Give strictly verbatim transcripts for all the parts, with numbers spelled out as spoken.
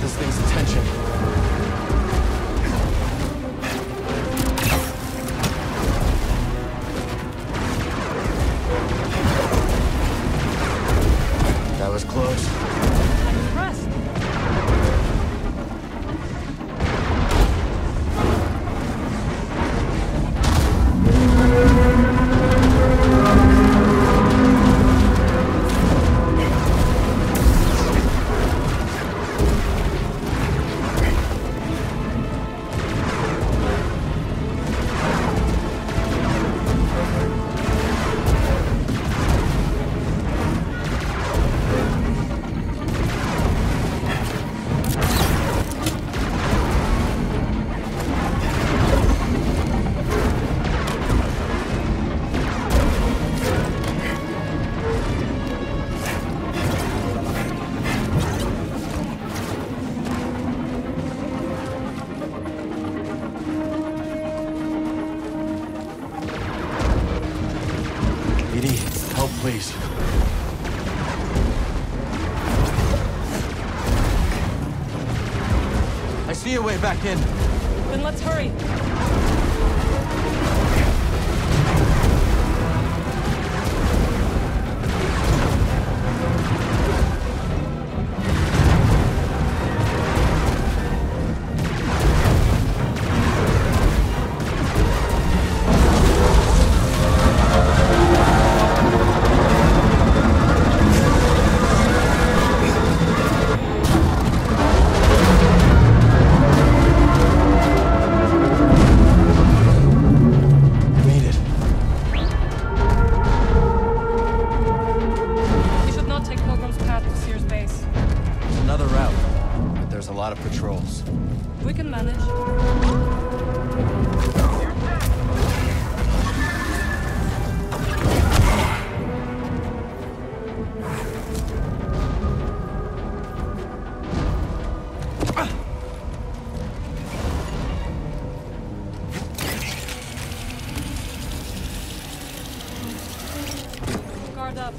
this thing's attention. That was close. I'm impressed. Please. I see a way back in. Then let's hurry. We can manage. Guard up.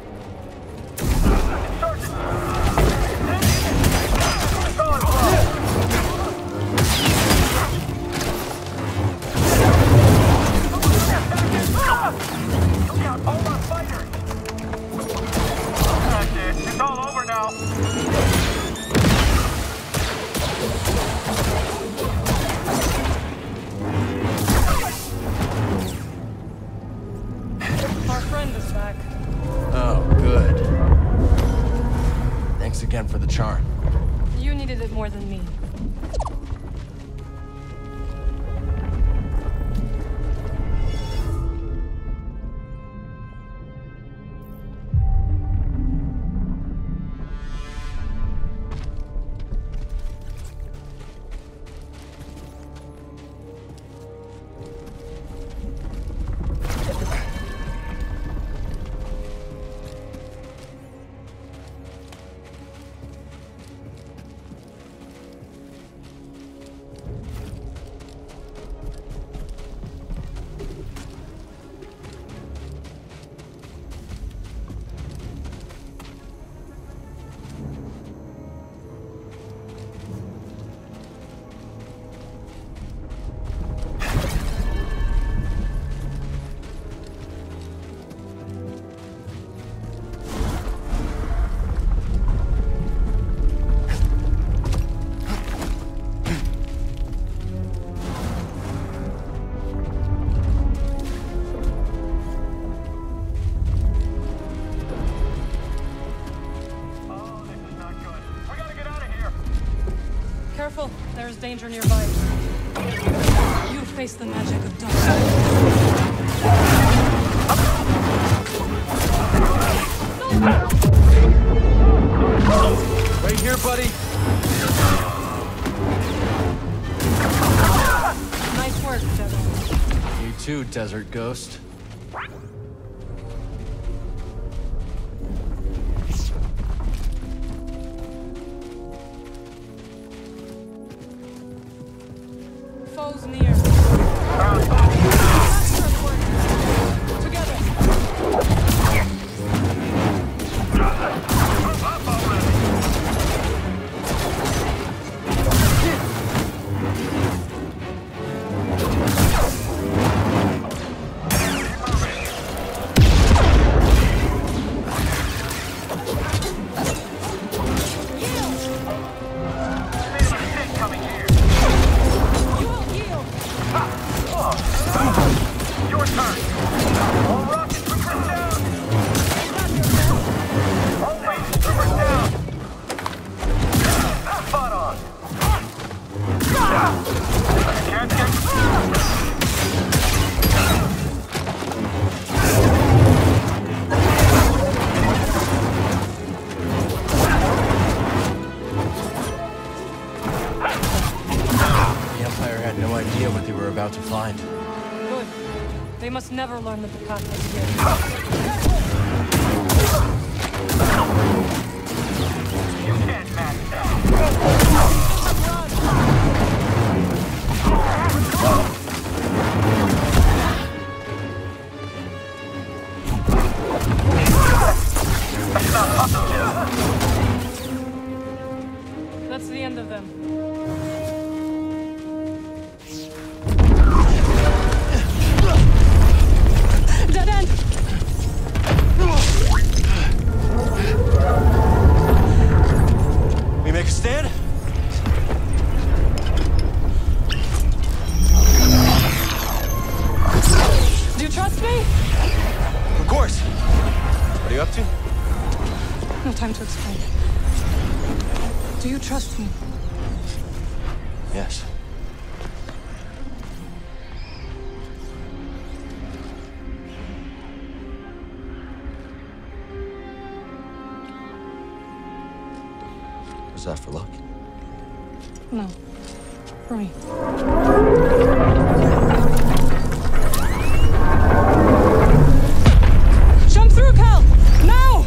Our friend is back. Oh, good. Thanks again for the charm. You needed it more than me. Careful, there's danger nearby. You face the magic of darkness. Right here, buddy. Nice work, Jedi. You too, Desert Ghost. Foes near. Together. About to find. Good. They must never learn that the path is here. You can't match That's the end of them. Time to explain. Do you trust me? Yes. Was that for luck? No. For me. Jump through, Cal! Now!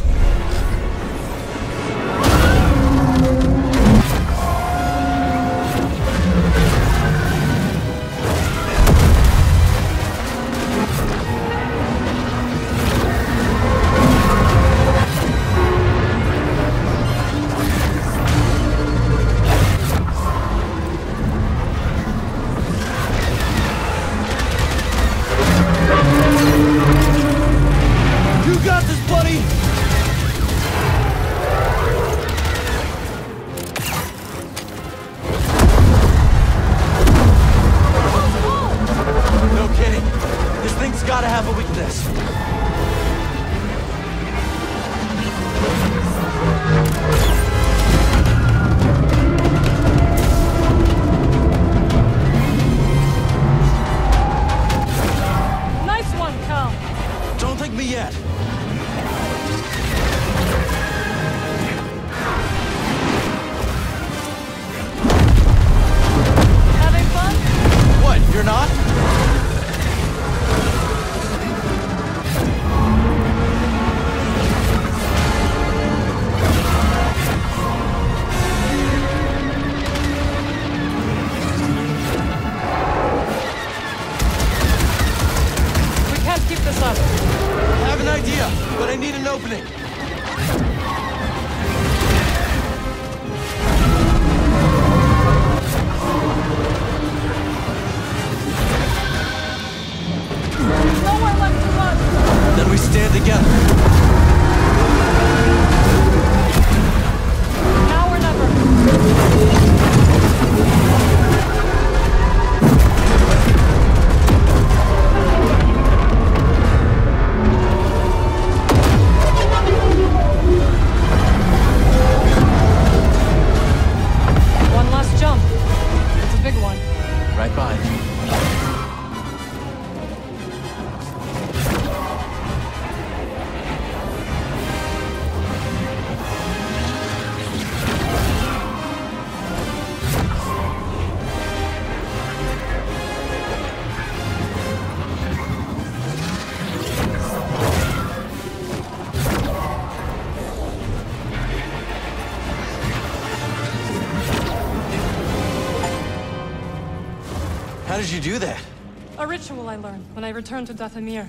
How did you do that? A ritual I learned when I returned to Dathomir.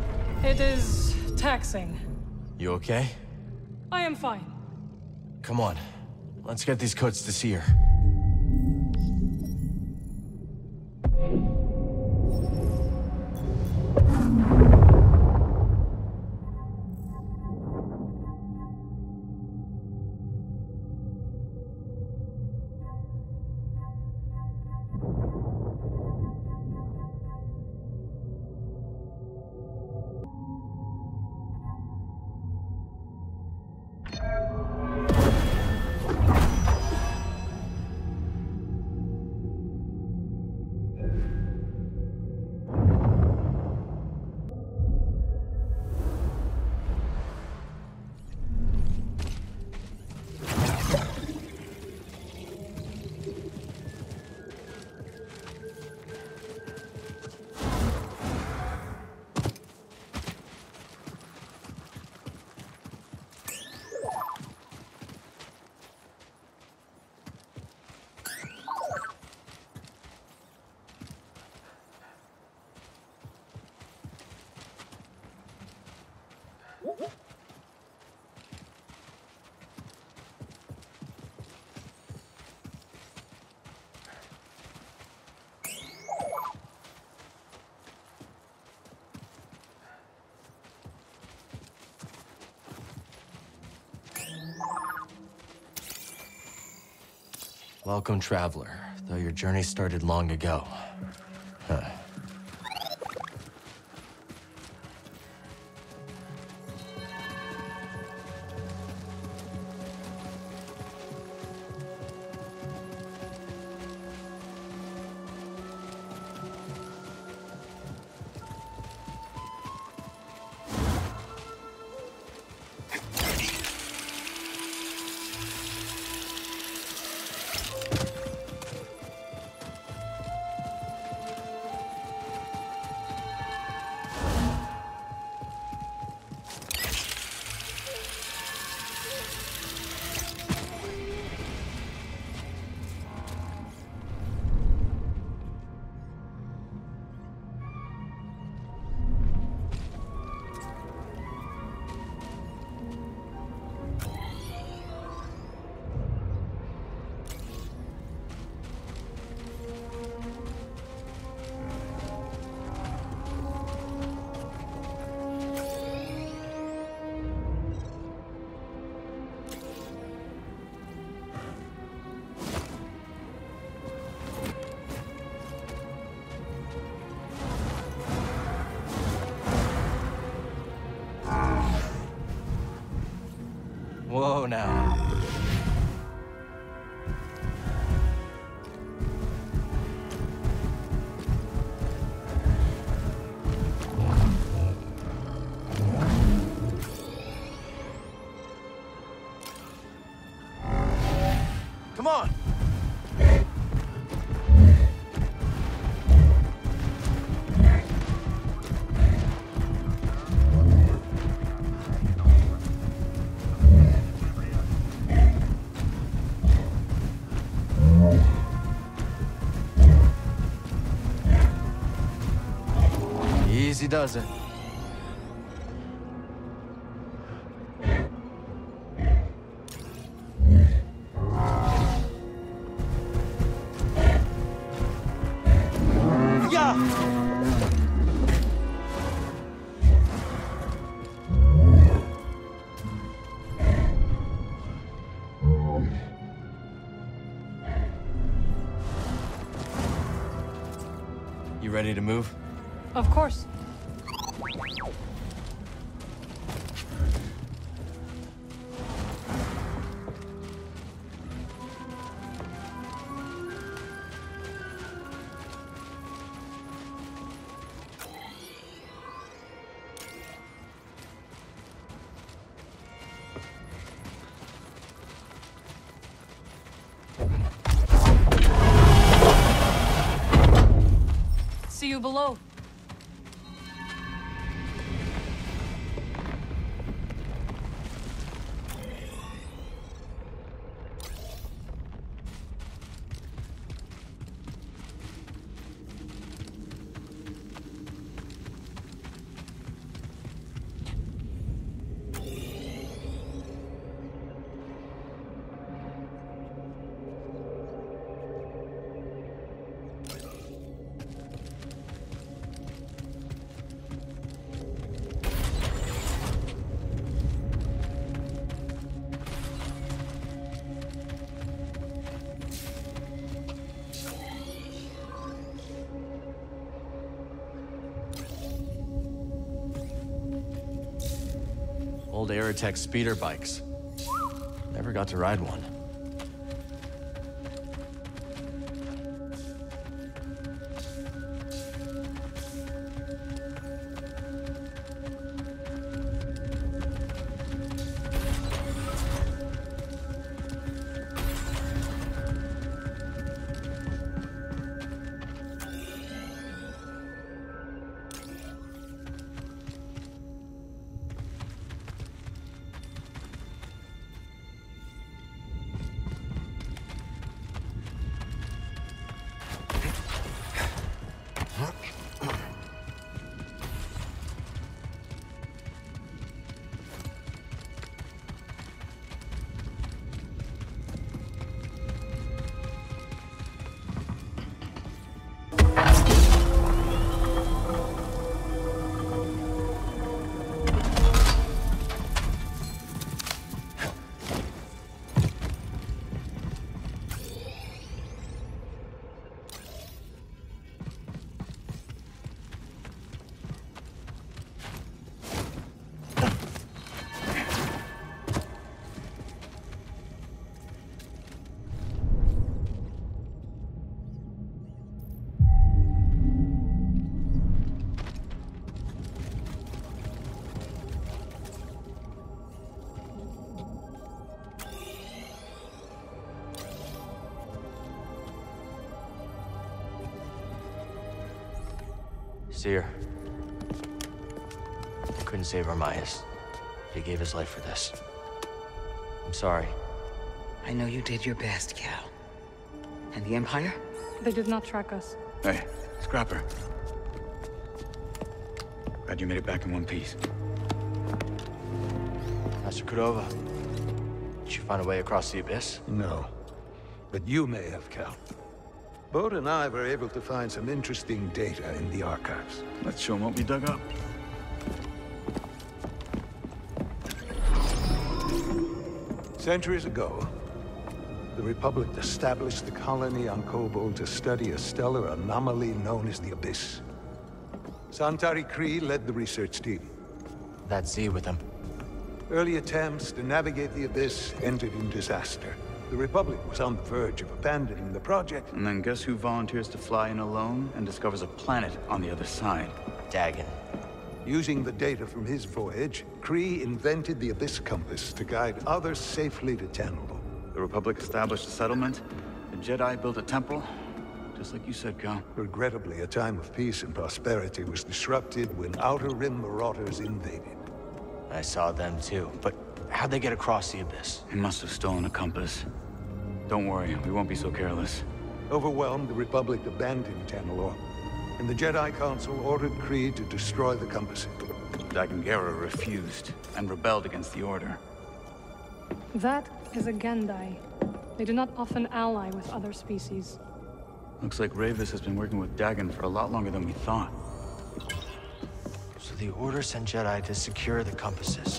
It is taxing. You okay? I am fine. Come on. Let's get these coats to see her. Welcome, traveler, though your journey started long ago. Huh. Whoa, now. Come on! Easy does it. Yeah! You ready to move? Of course. See you below. Old Aerotech speeder bikes. Never got to ride one. Seer. Couldn't save Armaias. He gave his life for this. I'm sorry. I know you did your best, Cal. And the Empire? They did not track us. Hey, Scrapper. Glad you made it back in one piece. Master Cordova, did you find a way across the abyss? No. But you may have, Cal. Bode and I were able to find some interesting data in the archives. Let's show them what we dug up. Centuries ago, the Republic established the colony on Kobol to study a stellar anomaly known as the Abyss. Santari Khri led the research team. That Z with him. Early attempts to navigate the Abyss ended in disaster. The Republic was on the verge of abandoning the project. And then guess who volunteers to fly in alone and discovers a planet on the other side? Dagon. Using the data from his voyage, Khri invented the Abyss Compass to guide others safely to Tanalorr. The Republic established a settlement, the Jedi built a temple, just like you said, Cal. Regrettably, a time of peace and prosperity was disrupted when Outer Rim marauders invaded. I saw them too, but how'd they get across the abyss? He must have stolen a compass. Don't worry, we won't be so careless. Overwhelmed, the Republic abandoned Tanalorr, and the Jedi Council ordered Khri to destroy the compasses. Dagon Gera refused, and rebelled against the Order. That is a Gendai. They do not often ally with other species. Looks like Ravis has been working with Dagon for a lot longer than we thought. So the Order sent Jedi to secure the compasses.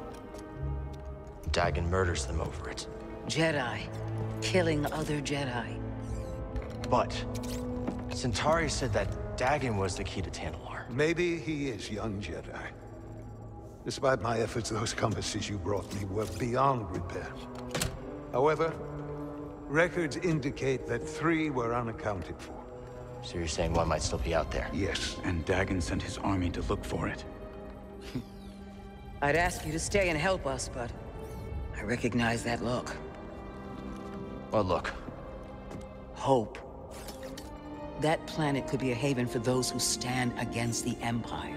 Dagon murders them over it. Jedi. Killing other Jedi. But Centauri said that Dagon was the key to Tanalorr. Maybe he is, young Jedi. Despite my efforts, those compasses you brought me were beyond repair. However, records indicate that three were unaccounted for. So you're saying one might still be out there? Yes. And Dagon sent his army to look for it. I'd ask you to stay and help us, but I recognize that look. Well, look. Hope. That planet could be a haven for those who stand against the Empire.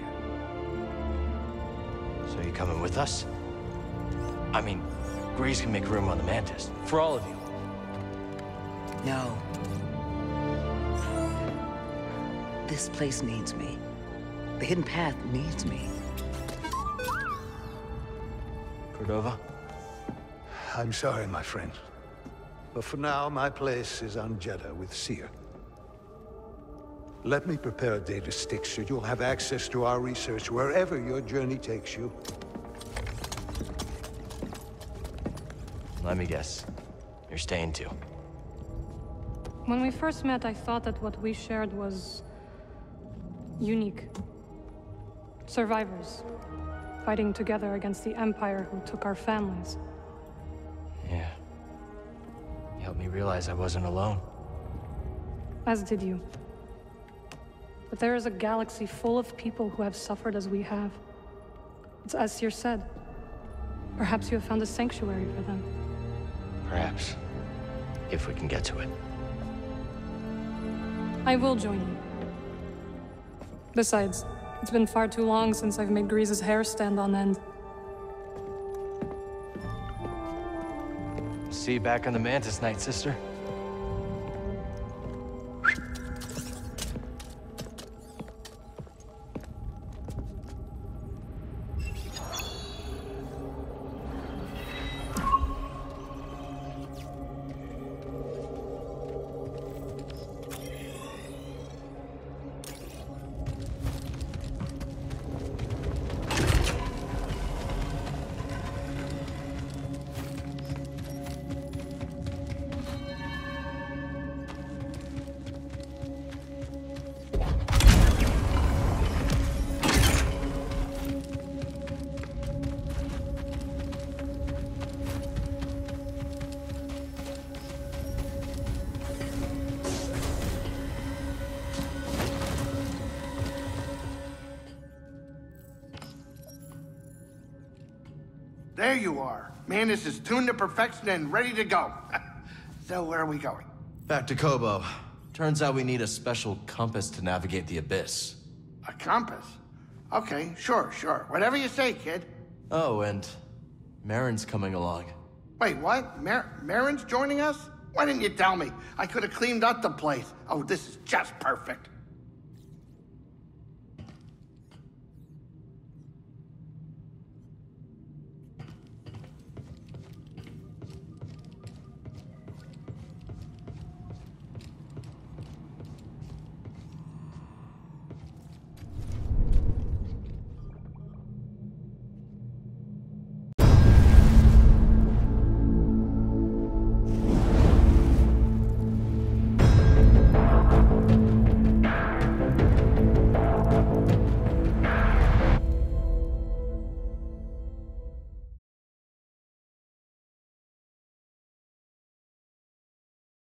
So you coming with us? I mean, Grease can make room on the Mantis. For all of you. No. This place needs me. The Hidden Path needs me. Cordova? I'm sorry, my friend. But for now, my place is on Jeddah with Seer. Let me prepare a data stick so you'll have access to our research wherever your journey takes you. Let me guess. You're staying too. When we first met, I thought that what we shared was unique. Survivors, fighting together against the Empire who took our families. Yeah. You helped me realize I wasn't alone. As did you. But there is a galaxy full of people who have suffered as we have. It's as Seer said. Perhaps you have found a sanctuary for them. Perhaps. If we can get to it. I will join you. Besides, it's been far too long since I've made Grease's hair stand on end. See you back on the Mantis Night, sister. There you are. Mantis is tuned to perfection and ready to go. So where are we going? Back to Kobo. Turns out we need a special compass to navigate the abyss. A compass? Okay, sure, sure. Whatever you say, kid. Oh, and Marin's coming along. Wait, what? Mar Marin's joining us? Why didn't you tell me? I could have cleaned up the place. Oh, this is just perfect.